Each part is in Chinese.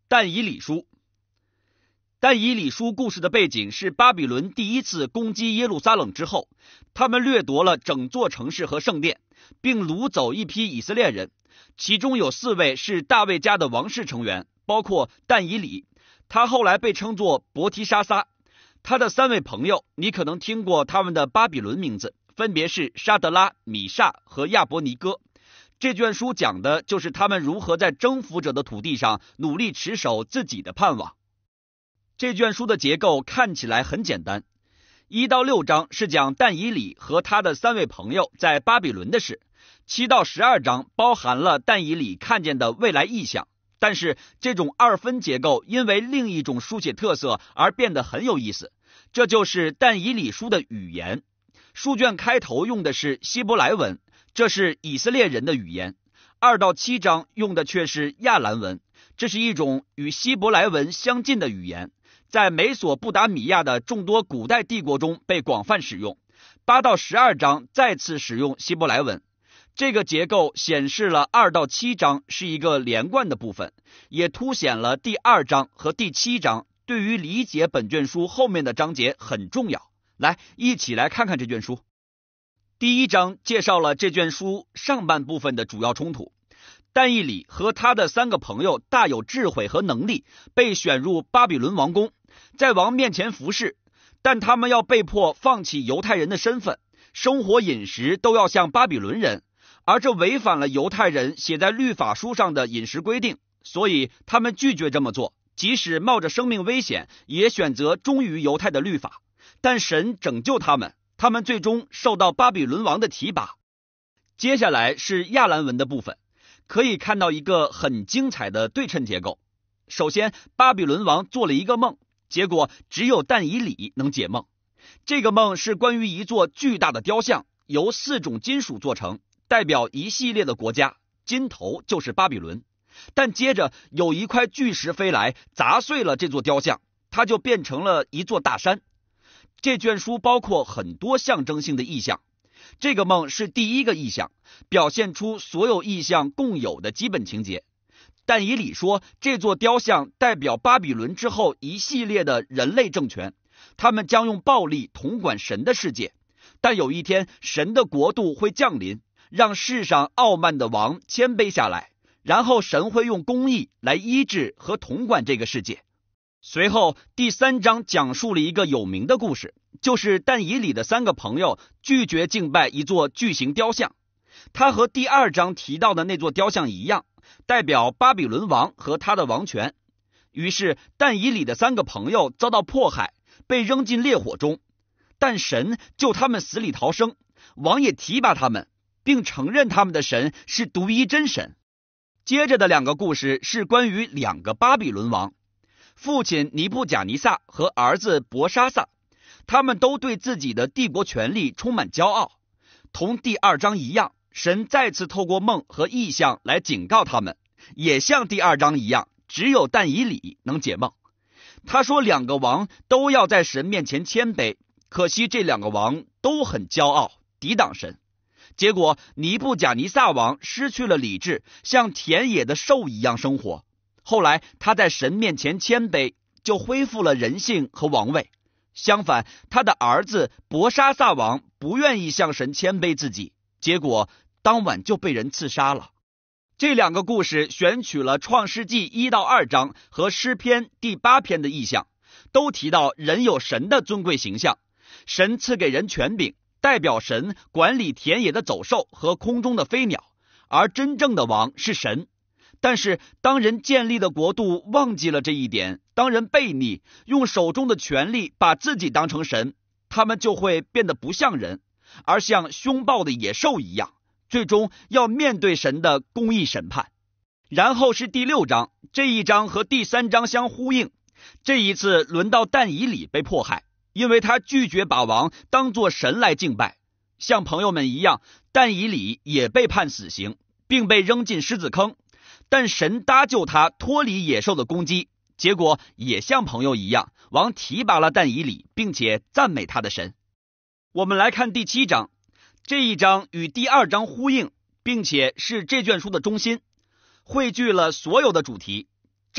但以理书。但以理书故事的背景是巴比伦第一次攻击耶路撒冷之后，他们掠夺了整座城市和圣殿，并掳走一批以色列人，其中有4位是大卫家的王室成员，包括但以理，他后来被称作伯提沙撒。他的3位朋友，你可能听过他们的巴比伦名字，分别是沙德拉、米煞和亚伯尼哥。这卷书讲的就是他们如何在征服者的土地上努力持守自己的盼望。这卷书的结构看起来很简单，1到6章是讲但以理和他的3位朋友在巴比伦的事，7到12章包含了但以理看见的未来异象。但是这种2分结构因为另一种书写特色而变得很有意思，这就是但以理书的语言。书卷开头用的是希伯来文，这是以色列人的语言；2到7章用的却是亚兰文，这是一种与希伯来文相近的语言，在美索不达米亚的众多古代帝国中被广泛使用。8到12章再次使用希伯来文。这个结构显示了2到7章是一个连贯的部分，也凸显了第2章和第7章对于理解本卷书后面的章节很重要。来，一起来看看这卷书。第1章介绍了这卷书上半部分的主要冲突。但以理和他的3个朋友大有智慧和能力，被选入巴比伦王宫，在王面前服侍，但他们要被迫放弃犹太人的身份，生活饮食都要像巴比伦人，而这违反了犹太人写在律法书上的饮食规定，所以他们拒绝这么做，即使冒着生命危险，也选择忠于犹太的律法。但神拯救他们，他们最终受到巴比伦王的提拔。接下来是亚兰文的部分，可以看到一个很精彩的对称结构。首先，巴比伦王做了一个梦，结果只有但以理能解梦。这个梦是关于一座巨大的雕像，由4种金属做成，代表一系列的国家，金头就是巴比伦。但接着有一块巨石飞来，砸碎了这座雕像，它就变成了一座大山。这卷书包括很多象征性的意象，这个梦是第1个意象，表现出所有意象共有的基本情节。但以理说，这座雕像代表巴比伦之后一系列的人类政权，他们将用暴力统管神的世界。但有一天，神的国度会降临，让世上傲慢的王谦卑下来，然后神会用公义来医治和统管这个世界。随后第3章讲述了一个有名的故事，就是但以理的3个朋友拒绝敬拜一座巨型雕像。它和第2章提到的那座雕像一样，代表巴比伦王和他的王权。于是但以理的3个朋友遭到迫害，被扔进烈火中，但神救他们死里逃生，王也提拔他们，并承认他们的神是独一真神。接着的2个故事是关于2个巴比伦王，父亲尼布甲尼撒和儿子伯沙撒，他们都对自己的帝国权力充满骄傲。同第2章一样，神再次透过梦和异象来警告他们，也像第2章一样，只有但以理能解梦。他说2个王都要在神面前谦卑，可惜这2个王都很骄傲，抵挡神。结果尼布甲尼撒王失去了理智，像田野的兽一样生活。后来他在神面前谦卑，就恢复了人性和王位。相反，他的儿子伯沙撒王不愿意向神谦卑自己，结果当晚就被人刺杀了。这2个故事选取了创世纪1到2章和诗篇第8篇的意象，都提到人有神的尊贵形象，神赐给人权柄，代表神管理田野的走兽和空中的飞鸟，而真正的王是神。但是当人建立的国度忘记了这一点，当人悖逆，用手中的权力把自己当成神，他们就会变得不像人，而像凶暴的野兽一样，最终要面对神的公义审判。然后是第6章，这一章和第3章相呼应。这一次轮到但以理被迫害，因为他拒绝把王当作神来敬拜。像朋友们一样，但以理也被判死刑，并被扔进狮子坑。但神搭救他脱离野兽的攻击，结果也像朋友一样，王提拔了但以理，并且赞美他的神。我们来看第7章，这一章与第2章呼应，并且是这卷书的中心，汇聚了所有的主题。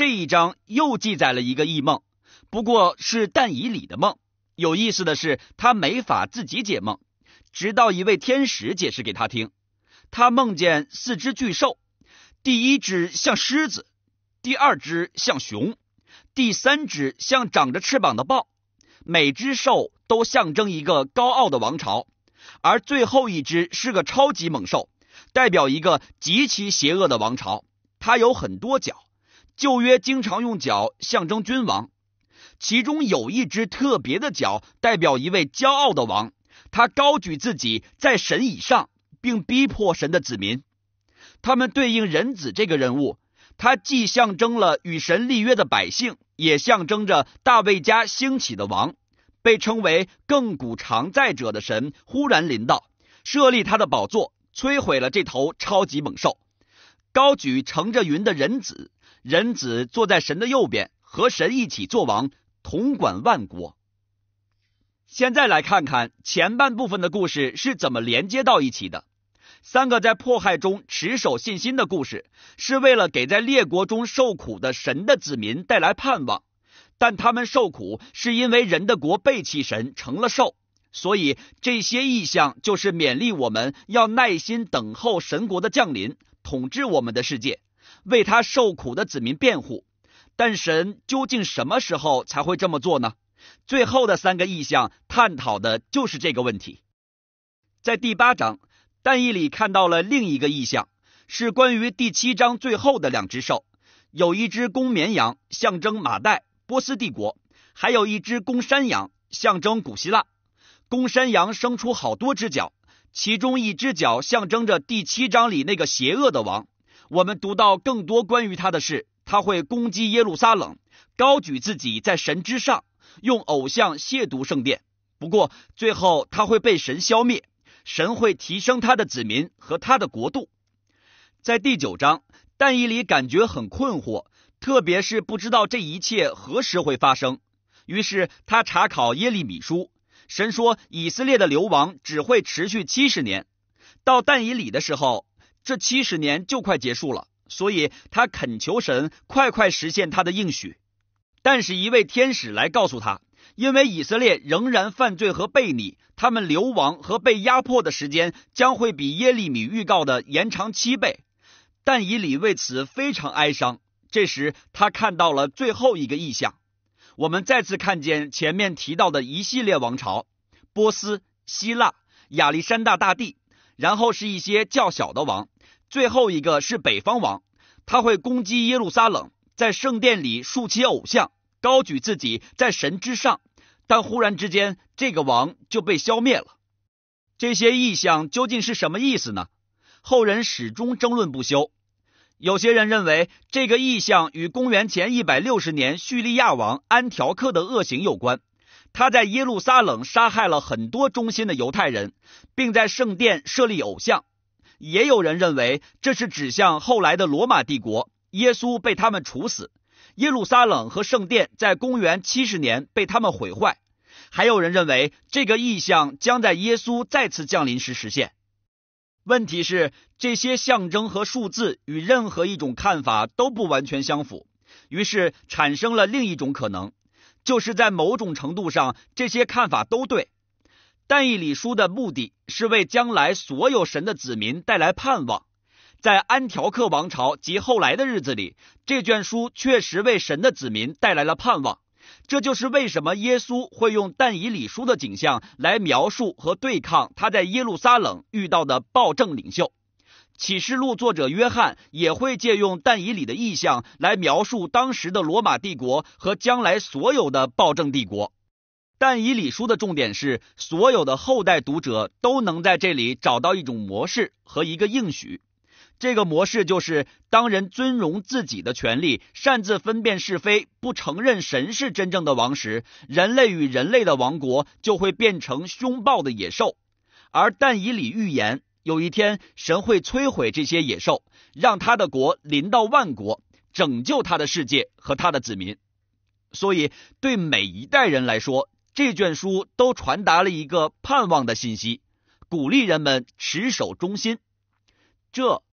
这一章又记载了一个异梦，不过是但以理的梦。有意思的是，他没法自己解梦，直到一位天使解释给他听。他梦见4只巨兽，第一只像狮子，第2只像熊，第3只像长着翅膀的豹，每只兽都象征一个高傲的王朝，而最后一只是个超级猛兽，代表一个极其邪恶的王朝。它有很多角，旧约经常用角象征君王，其中有一只特别的角代表一位骄傲的王，他高举自己在神以上，并逼迫神的子民。他们对应人子这个人物，他既象征了与神立约的百姓，也象征着大卫家兴起的王，被称为亘古常在者的神忽然临到，设立他的宝座，摧毁了这头超级猛兽，高举乘着云的人子，人子坐在神的右边，和神一起做王，统管万国。现在来看看前半部分的故事是怎么连接到一起的。3个在迫害中持守信心的故事，是为了给在列国中受苦的神的子民带来盼望，但他们受苦是因为人的国背弃神，成了兽，所以这些意象就是勉励我们要耐心等候神国的降临，统治我们的世界，为他受苦的子民辩护。但神究竟什么时候才会这么做呢？最后的3个意象探讨的就是这个问题。在第8章，但以理看到了另一个意象，是关于第7章最后的2只兽，有一只公绵羊，象征马代波斯帝国，还有一只公山羊，象征古希腊。公山羊生出好多只角，其中一只角象征着第7章里那个邪恶的王。我们读到更多关于他的事，他会攻击耶路撒冷，高举自己在神之上，用偶像亵渎圣殿。不过最后他会被神消灭，神会提升他的子民和他的国度。在第9章，但以理感觉很困惑，特别是不知道这一切何时会发生。于是他查考耶利米书，神说以色列的流亡只会持续70年，到但以理的时候，这70年就快结束了，所以他恳求神快实现他的应许。但是一位天使来告诉他，因为以色列仍然犯罪和悖逆，他们流亡和被压迫的时间将会比耶利米预告的延长7倍。但以理为此非常哀伤。这时他看到了最后一个异象，我们再次看见前面提到的一系列王朝，波斯、希腊、亚历山大大帝，然后是一些较小的王，最后一个是北方王，他会攻击耶路撒冷，在圣殿里竖起偶像，高举自己在神之上，但忽然之间这个王就被消灭了。这些异象究竟是什么意思呢？后人始终争论不休。有些人认为这个异象与公元前160年叙利亚王安条克的恶行有关，他在耶路撒冷杀害了很多忠心的犹太人，并在圣殿设立偶像。也有人认为这是指向后来的罗马帝国，耶稣被他们处死，耶路撒冷和圣殿在公元70年被他们毁坏。还有人认为这个异象将在耶稣再次降临时实现。问题是，这些象征和数字与任何一种看法都不完全相符，于是产生了另一种可能，就是在某种程度上这些看法都对。但以理书的目的是为将来所有神的子民带来盼望。在安条克王朝及后来的日子里，这卷书确实为神的子民带来了盼望。这就是为什么耶稣会用但以理书的景象来描述和对抗他在耶路撒冷遇到的暴政领袖。启示录作者约翰也会借用但以理的意象来描述当时的罗马帝国和将来所有的暴政帝国。但以理书的重点是，所有的后代读者都能在这里找到一种模式和一个应许。这个模式就是，当人尊荣自己的权利，擅自分辨是非，不承认神是真正的王时，人类与人类的王国就会变成凶暴的野兽。而但以理预言，有一天神会摧毁这些野兽，让他的国临到万国，拯救他的世界和他的子民。所以对每一代人来说，这卷书都传达了一个盼望的信息，鼓励人们持守忠心。这